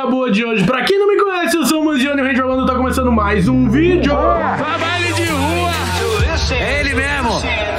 a boa de hoje. Pra quem não me conhece, eu sou o Manzioni, o Ranger Orlando, tá começando mais um vídeo. Trabalho de rua. É ele mesmo.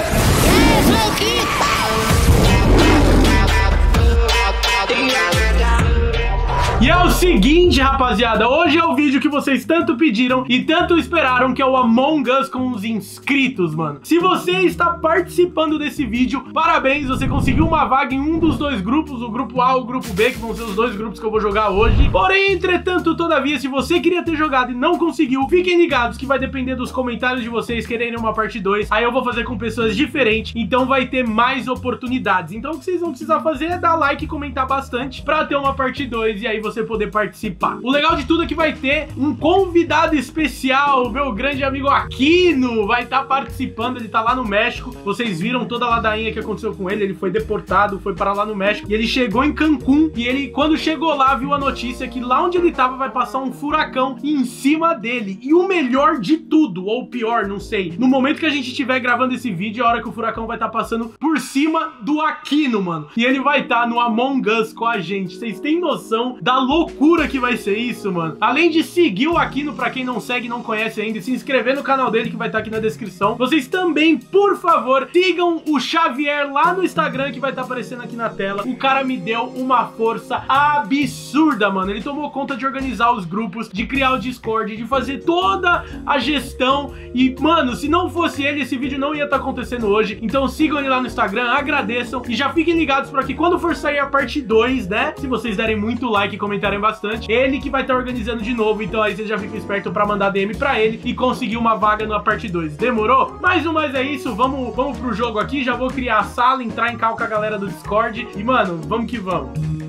E é o seguinte, rapaziada, hoje é o vídeo que vocês tanto pediram e tanto esperaram, que é o Among Us com os inscritos, mano. Se você está participando desse vídeo, parabéns, você conseguiu uma vaga em um dos dois grupos, o grupo A e o grupo B, que vão ser os dois grupos que eu vou jogar hoje. Porém, entretanto, todavia, se você queria ter jogado e não conseguiu, fiquem ligados que vai depender dos comentários de vocês quererem uma parte 2. Aí eu vou fazer com pessoas diferentes, então vai ter mais oportunidades. Então o que vocês vão precisar fazer é dar like e comentar bastante pra ter uma parte 2 e aí você poder participar. O legal de tudo é que vai ter um convidado especial, meu grande amigo Aquino vai estar participando, ele tá lá no México. Vocês viram toda a ladainha que aconteceu com ele foi deportado, foi para lá no México e ele chegou em Cancún e ele, quando chegou lá, viu a notícia que lá onde ele tava vai passar um furacão em cima dele. E o melhor de tudo, ou pior, não sei, no momento que a gente estiver gravando esse vídeo, é a hora que o furacão vai estar passando por cima do Aquino, mano. E ele vai estar no Among Us com a gente. Vocês têm noção da loucura que vai ser isso, mano? Além de seguir o Aquino, pra quem não segue e não conhece ainda, se inscrever no canal dele, que vai estar aqui na descrição. Vocês também, por favor, sigam o Xavier lá no Instagram, que vai estar aparecendo aqui na tela. O cara me deu uma força absurda, mano. Ele tomou conta de organizar os grupos, de criar o Discord, de fazer toda a gestão. E, mano, se não fosse ele, esse vídeo não ia estar acontecendo hoje. Então sigam ele lá no Instagram, agradeçam e já fiquem ligados pra que quando for sair a parte 2, né? Se vocês derem muito like e comentarem bastante, ele que vai estar organizando de novo. Então aí vocês já ficam espertos pra mandar DM pra ele e conseguir uma vaga na parte 2. Demorou? Mais um, mais é isso. Vamos pro jogo aqui. Já vou criar a sala, entrar em cal com a galera do Discord. E, mano, vamos que vamos.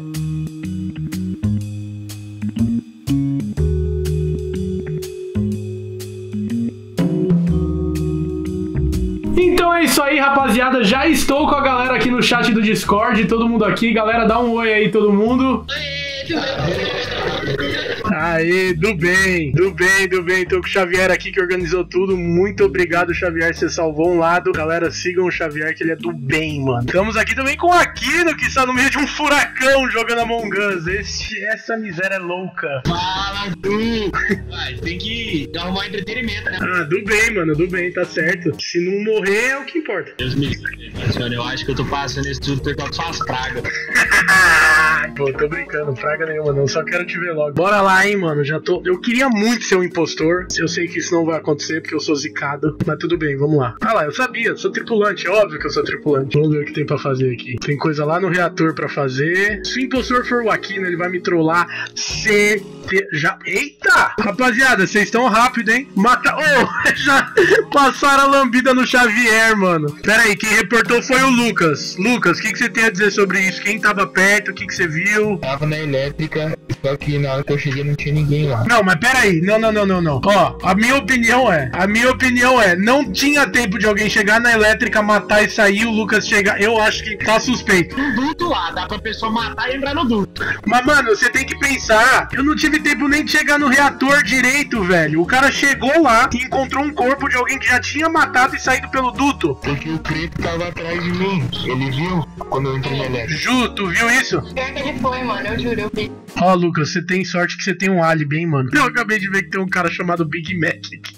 Então é isso aí, rapaziada. Já estou com a galera aqui no chat do Discord. Todo mundo aqui. Galera, dá um oi aí, todo mundo. Aê, do bem. Tô com o Xavier aqui que organizou tudo. Muito obrigado, Xavier, você salvou um lado. Galera, sigam o Xavier que ele é do bem, mano. Estamos aqui também com o Aquino, que está no meio de um furacão jogando Among Us. Essa miséria é louca. Fala, Du! Tem que arrumar entretenimento, né? Ah, do bem, mano, do bem, tá certo. Se não morrer, é o que importa. Deus me livre, eu acho que eu tô passando esse tudo por causa das suas pragas. Pô, tô brincando, praga nenhuma não, só quero te ver logo. Bora lá, hein, mano, eu queria muito ser um impostor. Eu sei que isso não vai acontecer porque eu sou zicado, mas tudo bem, vamos lá. Ah lá, eu sabia, sou tripulante, é óbvio que eu sou tripulante. Vamos ver o que tem pra fazer aqui. Tem coisa lá no reator pra fazer. Se o impostor for o Aquino, ele vai me trollar. Já... Eita! Rapaziada, vocês estão rápido, hein? Mata... Oh, já passaram a lambida no Xavier, mano. Pera aí, quem reportou foi o Lucas. Lucas, o que você tem a dizer sobre isso? Quem tava perto? O que você viu? Tava na elétrica, só que na hora que eu cheguei não tinha ninguém lá. Não, mas pera aí. Não. Ó, a minha opinião é, não tinha tempo de alguém chegar na elétrica, matar e sair, o Lucas chegar. Eu acho que tá suspeito. Um duto lá, dá pra pessoa matar e entrar no duto. Mas, mano, você tem que pensar, eu não tive tempo nem de chegar no reator direito, velho. O cara chegou lá e encontrou um corpo de alguém que já tinha matado e saído pelo duto. Porque o preto tava atrás de mim. Ele viu quando eu entrei na elétrica. Ju, tu viu isso? Pior que ele foi, mano, eu juro, eu vi. Ó, Lucas, você tem sorte que você tem um álibi, hein, mano. Eu acabei de ver que tem um cara chamado Big Mac aqui.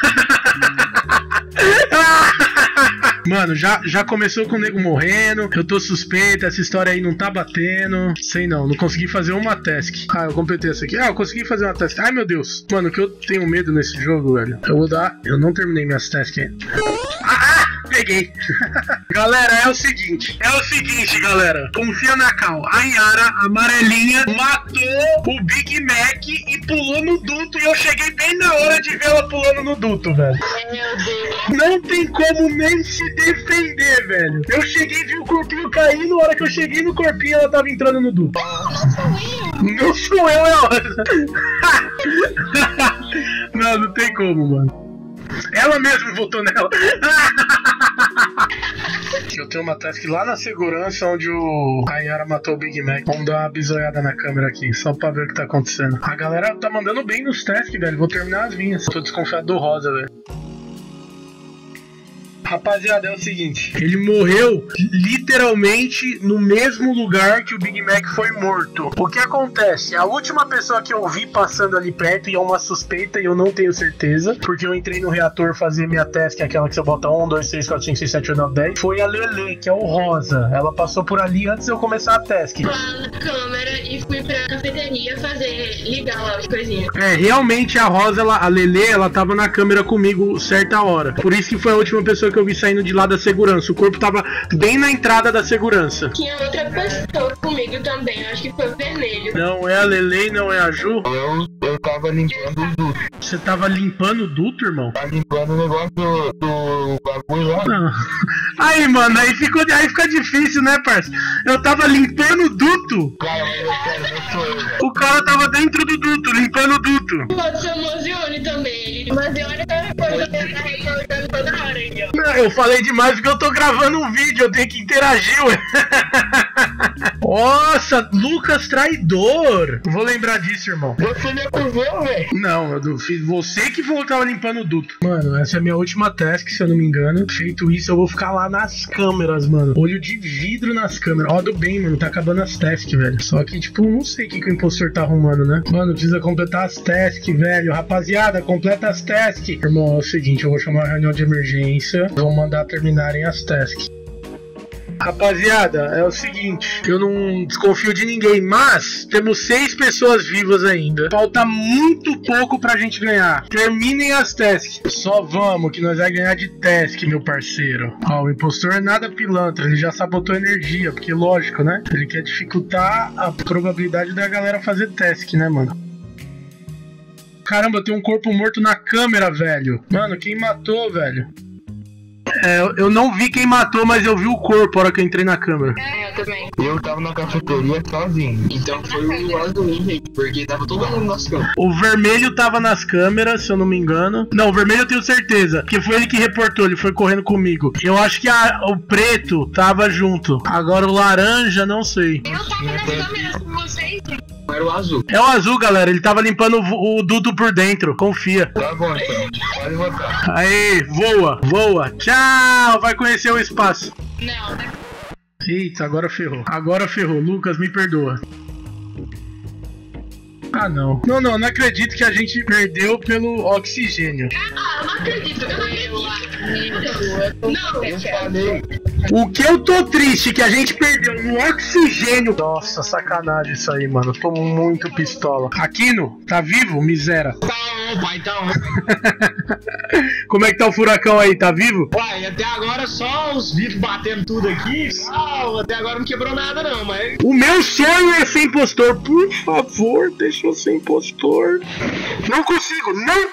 Mano, já começou com o nego morrendo. Eu tô suspeito, essa história aí não tá batendo. Sei não consegui fazer uma task. Ah, eu completei essa aqui. Ah, eu consegui fazer uma task. Ai, meu Deus. Mano, o que eu tenho medo nesse jogo, velho. Eu não terminei minhas tasks ainda. Peguei. Galera, é o seguinte, galera. Confia na cal. A Yara, amarelinha, matou o Big Mac e pulou no duto. E eu cheguei bem na hora de ver ela pulando no duto, velho. Meu Deus. Não tem como nem se defender, velho. Eu cheguei, vi o corpinho cair. Na hora que eu cheguei no corpinho, ela tava entrando no duto. Não sou eu, é hora. Não tem como, mano. Ela mesmo votou nela. Eu tenho uma task lá na segurança onde a Yara matou o Big Mac. Vamos dar uma bisoiada na câmera aqui, só pra ver o que tá acontecendo. A galera tá mandando bem nos tasks, velho. Vou terminar as minhas. Tô desconfiado do Rosa, velho. Rapaziada, é o seguinte, ele morreu literalmente no mesmo lugar que o Big Mac foi morto. O que acontece? A última pessoa que eu vi passando ali perto, e é uma suspeita e eu não tenho certeza, porque eu entrei no reator fazer minha task, aquela que você bota 1, 2, 3, 4, 5, 6, 7, 8, 9, 10, foi a Lele, que é o rosa. Ela passou por ali antes de eu começar a task. Lá na câmera e fui pra cafeteria ligar lá as coisinhas. Realmente a rosa, a Lele, ela tava na câmera comigo certa hora. Por isso que foi a última pessoa que eu vi saindo de lá da segurança. O corpo tava bem na entrada da segurança. Tinha outra pessoa comigo também, acho que foi o vermelho. Não é a Lele, não é a Ju? Eu tava limpando o duto. Você tava limpando o duto, irmão? Tava limpando o negócio do bagulho lá. Não. Aí, mano, aí fica difícil, né, parça? Eu tava limpando o duto. Cara, mas não sou eu, velho. O cara tava dentro do duto, limpando o duto. Pode ser o Mozione também. O Mozione tá reportando toda hora aí, ó. Não, eu falei demais porque eu tô gravando um vídeo, eu tenho que interagir, ué. Nossa, Lucas traidor. Vou lembrar disso, irmão. Você me acusou, velho. Não, eu fiz você que falou que tava limpando o duto. Mano, essa é a minha última task, se eu não me engano. Feito isso, eu vou ficar lá nas câmeras, mano. Olho de vidro nas câmeras. Ó, do bem, mano, tá acabando as tasks, velho. Só que, tipo, não sei o que o impostor tá arrumando, né? Mano, precisa completar as tasks, velho. Rapaziada, completa as tasks. Irmão, é o seguinte, eu vou chamar uma reunião de emergência. Vou mandar terminarem as tasks. Rapaziada, é o seguinte, eu não desconfio de ninguém, mas temos 6 pessoas vivas ainda. Falta muito pouco pra gente ganhar. Terminem as tasks. Só vamos, que nós vai ganhar de task, meu parceiro. Ó, o impostor é nada pilantra, ele já sabotou energia, porque lógico, né? Ele quer dificultar a probabilidade da galera fazer task, né, mano? Caramba, tem um corpo morto na câmera, velho. Mano, quem matou, velho? Eu não vi quem matou, mas eu vi o corpo na hora que eu entrei na câmera. Eu também. Eu tava na cafeteria sozinho. Então foi o azul, gente, porque tava todo mundo nas câmeras. O vermelho tava nas câmeras, se eu não me engano. Não, o vermelho eu tenho certeza, que foi ele que reportou, ele foi correndo comigo. Eu acho que o preto tava junto. Agora o laranja, não sei. Eu tava nas câmeras com vocês. Era o azul. É o azul, galera, ele tava limpando o duto por dentro, confia. Tá bom, então. Pode votar. Aí, voa, voa. Tchau, vai conhecer o espaço. Não, né? Eita, agora ferrou. Agora ferrou. Lucas, me perdoa. Ah, não. Não acredito que a gente perdeu pelo oxigênio. Ah, eu não acredito, eu não acredito. Não, Eu falei. O que eu tô triste que a gente perdeu no oxigênio. Nossa, sacanagem isso aí, mano. Eu tô muito pistola. Aquino, tá vivo, miséria? Tá on, pai, tá on. Como é que tá o furacão aí? Tá vivo? Uai, até agora só os vidros batendo tudo aqui. Até agora não quebrou nada não, mas... O meu sonho é ser impostor. Por favor, deixa eu ser impostor. Não consigo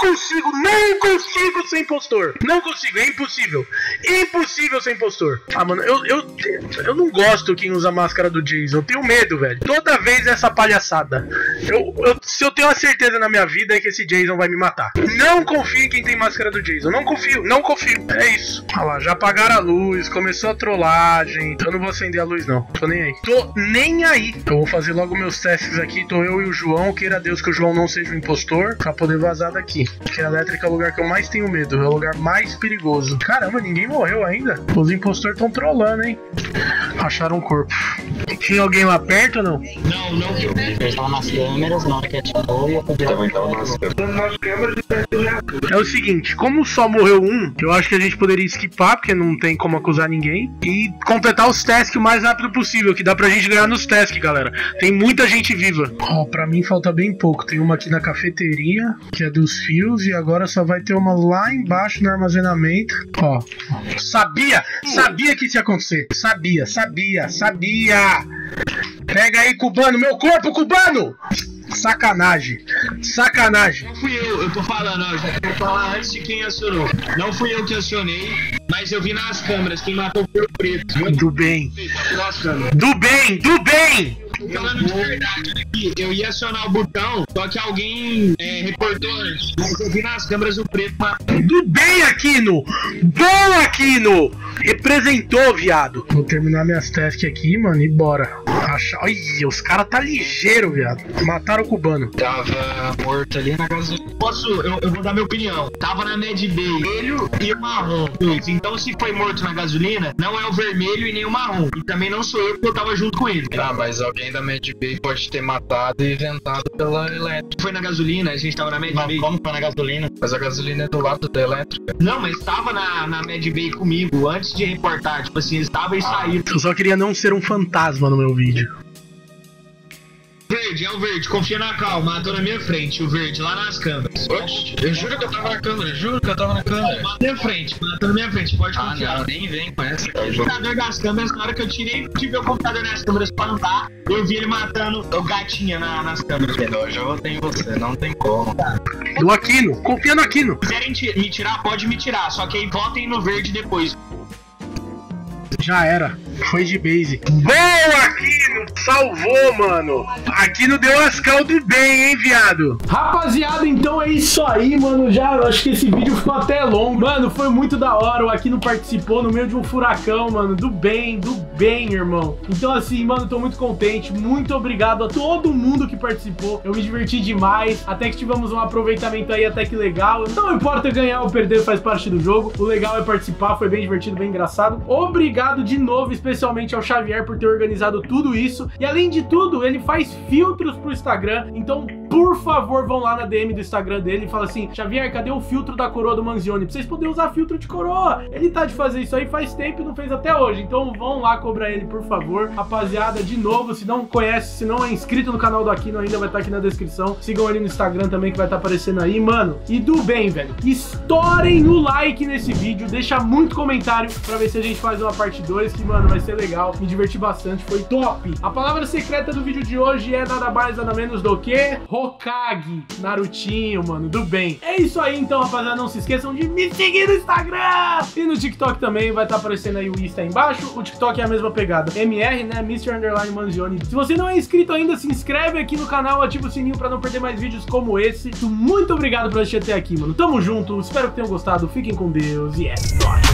ser impostor. Não consigo, é impossível. Impossível ser impostor. Ah, mano, eu não gosto quem usa a máscara do Jason. Eu tenho medo, velho. Toda vez essa palhaçada. Se eu tenho uma certeza na minha vida é que esse Jason vai me matar. Não confio em quem tem máscara do Jason. Não confio. É isso. Olha lá, já apagaram a luz, começou a trollagem. Eu não vou acender a luz, não. Tô nem aí. Tô nem aí. Eu vou fazer logo meus testes aqui. Tô eu e o João. Queira Deus que o João não seja um impostor pra poder vazar daqui. Porque a elétrica é o lugar que eu mais tenho medo. É o lugar mais perigoso. Caramba, ninguém morreu ainda. Os impostores estão trollando, hein? Acharam um corpo. Tinha alguém lá perto ou não? Não viu. Eu estava nas câmeras, na hora que ativou, eu Também tava nas câmeras. É o seguinte, como só morreu um, eu acho que a gente poderia esquipar, porque não tem como acusar ninguém, e completar os tasks o mais rápido possível, que dá pra gente ganhar nos tasks, galera. Tem muita gente viva. Ó, pra mim falta bem pouco. Tem uma aqui na cafeteria, que é dos fios, e agora só vai ter uma lá embaixo no armazenamento. Ó, sabia que isso ia acontecer. Sabia. Pega aí, cubano, meu corpo, cubano! Sacanagem. Não fui eu tô falando, ó, já quero falar antes de quem acionou. Não fui eu que acionei, mas eu vi nas câmeras, quem matou foi o preto. Do bem. Nas câmeras. Do bem! Falando de verdade aqui, eu ia acionar o botão, só que alguém reportou antes. Mas eu vi nas câmeras o preto matando. Do bem, Aquino! Bom, Aquino! Representou, viado. Vou terminar minhas tasks aqui, mano, e bora. Olha, os caras tá ligeiro, viado. Mataram o cubano. Tava morto ali na gasolina. Eu vou dar minha opinião. Tava na Med Bay, vermelho e o marrom. Então, se foi morto na gasolina, não é o vermelho e nem o marrom. E também não sou eu, porque eu tava junto com ele. Ah, mas alguém da Med Bay pode ter matado e inventado pela elétrica. Foi na gasolina, a gente tava na Med Bay. Como foi na gasolina? Mas a gasolina é do lado da elétrica. Não, mas tava na Med Bay comigo antes de reportar. Tipo assim, estava e saiu. Eu só queria não ser um fantasma no meu vídeo. Verde, é o verde, confia na calma, matou na minha frente, o verde, lá nas câmeras. Oxe, eu juro que eu tava na câmera, juro que eu tava na câmera. Matou na minha frente, pode confiar. Não, nem vem com essa. O computador das câmeras, na hora que eu tirei o computador das câmeras pra andar, eu vi ele matando o gatinho nas câmeras. Eu já votei em você, não tem como. Do Aquino, confia no Aquino. Se quiserem me tirar, pode me tirar, só que aí votem no verde depois. Já era, foi de base. Bom, Aquino, salvou, mano. Aquino deu as caldo bem, hein, viado. Rapaziada, então é isso aí, mano. Já acho que esse vídeo ficou até longo. Mano, foi muito da hora. O Aquino participou no meio de um furacão, mano. Do bem, irmão. Então, assim, mano, tô muito contente. Muito obrigado a todo mundo que participou. Eu me diverti demais. Até que tivemos um aproveitamento aí até que legal. Não importa ganhar ou perder, faz parte do jogo. O legal é participar. Foi bem divertido, bem engraçado. Obrigado de novo, especialmente ao Xavier, por ter organizado tudo isso. E além de tudo, ele faz filtros pro Instagram. Então, por favor, vão lá na DM do Instagram dele e fala assim: Xavier, cadê o filtro da coroa do Manzioni? Pra vocês poderem usar filtro de coroa. Ele tá de fazer isso aí faz tempo e não fez até hoje. Então vão lá cobrar ele, por favor. Rapaziada, de novo, se não conhece, se não é inscrito no canal do Aquino ainda, vai estar aqui na descrição. Sigam ele no Instagram também, que vai estar aparecendo aí, mano. E do bem, velho, estourem o like nesse vídeo. Deixa muito comentário pra ver se a gente faz uma parte 2, que, mano, vai ser legal. Me diverti bastante, foi top. A palavra secreta do vídeo de hoje é nada mais, nada menos do que Hokage, Narutinho, mano, do bem. É isso aí, então, rapaziada. Não se esqueçam de me seguir no Instagram e no TikTok também. Vai estar aparecendo aí o Insta aí embaixo. O TikTok é a mesma pegada. MR, né? Mr_Manzioni. Se você não é inscrito ainda, se inscreve aqui no canal, ativa o sininho pra não perder mais vídeos como esse. Muito obrigado por assistir até aqui, mano. Tamo junto. Espero que tenham gostado. Fiquem com Deus e é nóis.